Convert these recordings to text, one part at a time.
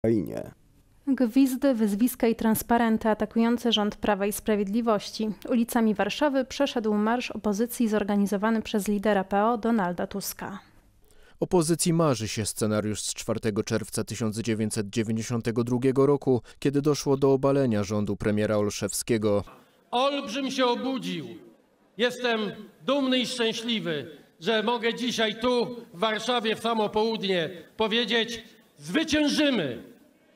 Ukrainie. Gwizdy, wyzwiska i transparenty atakujące rząd Prawa i Sprawiedliwości. Ulicami Warszawy przeszedł marsz opozycji zorganizowany przez lidera PO Donalda Tuska. Opozycji marzy się scenariusz z 4 czerwca 1992 roku, kiedy doszło do obalenia rządu premiera Olszewskiego. Olbrzym się obudził. Jestem dumny i szczęśliwy, że mogę dzisiaj tu w Warszawie w samo południe powiedzieć: zwyciężymy!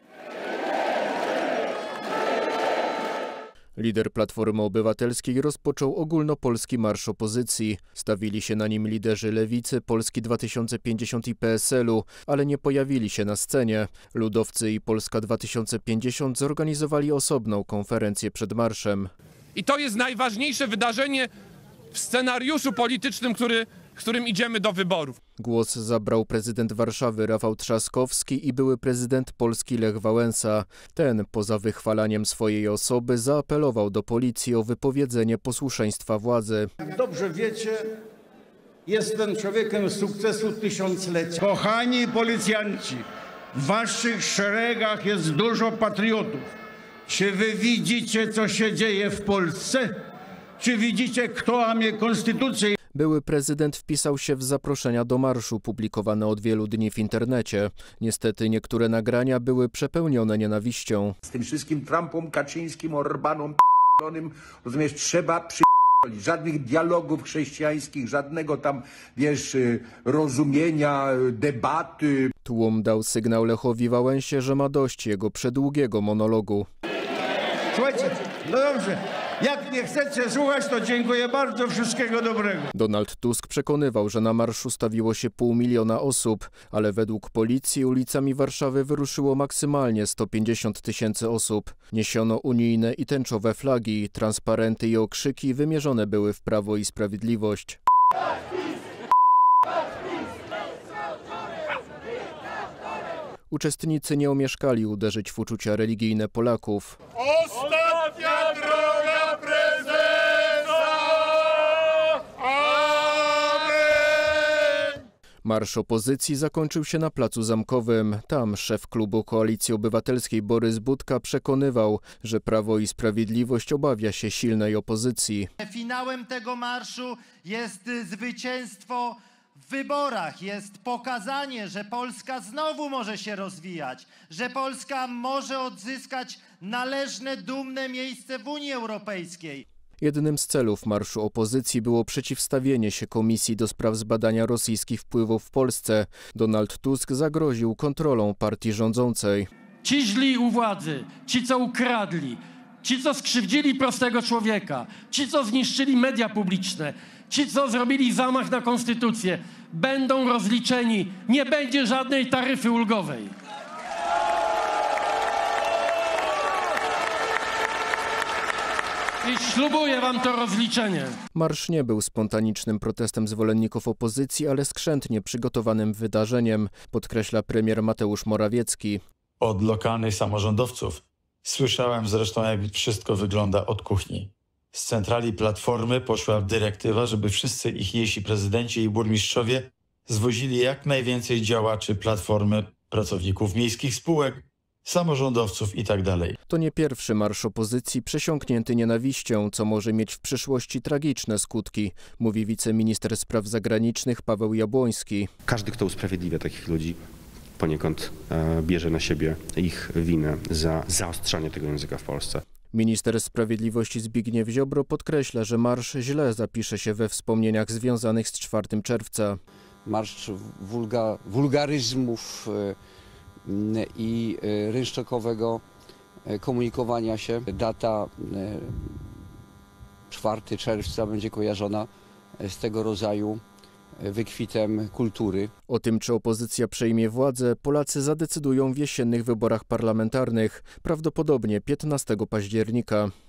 Lider Platformy Obywatelskiej rozpoczął ogólnopolski marsz opozycji. Stawili się na nim liderzy Lewicy, Polski 2050 i PSL-u, ale nie pojawili się na scenie. Ludowcy i Polska 2050 zorganizowali osobną konferencję przed marszem. I to jest najważniejsze wydarzenie w scenariuszu politycznym, z którym idziemy do wyborów. Głos zabrał prezydent Warszawy Rafał Trzaskowski i były prezydent Polski Lech Wałęsa. Ten, poza wychwalaniem swojej osoby, zaapelował do policji o wypowiedzenie posłuszeństwa władzy. Jak dobrze wiecie, jestem człowiekiem sukcesu tysiąclecia. Kochani policjanci, w waszych szeregach jest dużo patriotów. Czy wy widzicie, co się dzieje w Polsce? Czy widzicie, kto łamie konstytucję? Były prezydent wpisał się w zaproszenia do marszu publikowane od wielu dni w internecie. Niestety niektóre nagrania były przepełnione nienawiścią. Z tym wszystkim Trumpom, Kaczyńskim, Orbanom, p***onym, rozumiesz, trzeba p***olić. Żadnych dialogów chrześcijańskich, żadnego tam, wiesz, rozumienia, debaty. Tłum dał sygnał Lechowi Wałęsie, że ma dość jego przedługiego monologu. Słuchajcie, no dobrze. Jak nie chcecie słuchać, to dziękuję bardzo, wszystkiego dobrego. Donald Tusk przekonywał, że na marszu stawiło się 500 000 osób, ale według policji ulicami Warszawy wyruszyło maksymalnie 150 000 osób. Niesiono unijne i tęczowe flagi, transparenty i okrzyki wymierzone były w Prawo i Sprawiedliwość. Uczestnicy nie omieszkali uderzyć w uczucia religijne Polaków. Ostatnia droga prezesa! Amen! Marsz opozycji zakończył się na Placu Zamkowym. Tam szef klubu Koalicji Obywatelskiej Borys Budka przekonywał, że Prawo i Sprawiedliwość obawia się silnej opozycji. Finałem tego marszu jest zwycięstwo w wyborach, jest pokazanie, że Polska znowu może się rozwijać, że Polska może odzyskać należne, dumne miejsce w Unii Europejskiej. Jednym z celów marszu opozycji było przeciwstawienie się Komisji do spraw zbadania rosyjskich wpływów w Polsce. Donald Tusk zagroził kontrolą partii rządzącej. Ci źli u władzy, ci co ukradli, ci co skrzywdzili prostego człowieka, ci co zniszczyli media publiczne, ci co zrobili zamach na konstytucję, będą rozliczeni. Nie będzie żadnej taryfy ulgowej. I ślubuję wam to rozliczenie. Marsz nie był spontanicznym protestem zwolenników opozycji, ale skrzętnie przygotowanym wydarzeniem, podkreśla premier Mateusz Morawiecki. Od lokalnych samorządowców słyszałem zresztą, jak wszystko wygląda od kuchni. Z centrali Platformy poszła dyrektywa, żeby wszyscy ich jeśli prezydenci i burmistrzowie zwozili jak najwięcej działaczy Platformy, pracowników miejskich spółek, samorządowców itd. To nie pierwszy marsz opozycji przesiąknięty nienawiścią, co może mieć w przyszłości tragiczne skutki, mówi wiceminister spraw zagranicznych Paweł Jabłoński. Każdy, kto usprawiedliwia takich ludzi, poniekąd bierze na siebie ich winę za zaostrzanie tego języka w Polsce. Minister Sprawiedliwości Zbigniew Ziobro podkreśla, że marsz źle zapisze się we wspomnieniach związanych z 4 czerwca. Marsz wulgaryzmów i rynsztokowego komunikowania się. Data 4 czerwca będzie kojarzona z tego rodzaju wykwitem kultury. O tym, czy opozycja przejmie władzę, Polacy zadecydują w jesiennych wyborach parlamentarnych, prawdopodobnie 15 października.